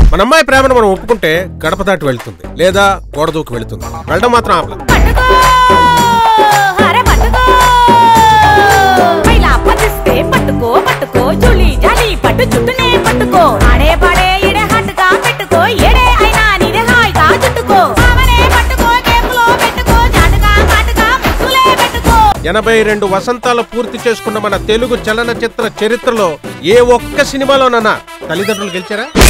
మన అమ్మాయి ప్రేమను మనం ఒప్పుకుంటే గడప దాటి వెళ్తుంది, లేదా గోడ దూకి వెళుతుంది. వెళ్ళడం మాత్రం ఆపలేదు. ఎనభై 82 వసంతాలు పూర్తి చేసుకున్న మన తెలుగు చలనచిత్ర చరిత్రలో ఏ ఒక్క సినిమాలోనన్నా తల్లిదండ్రులు గెలిచారా?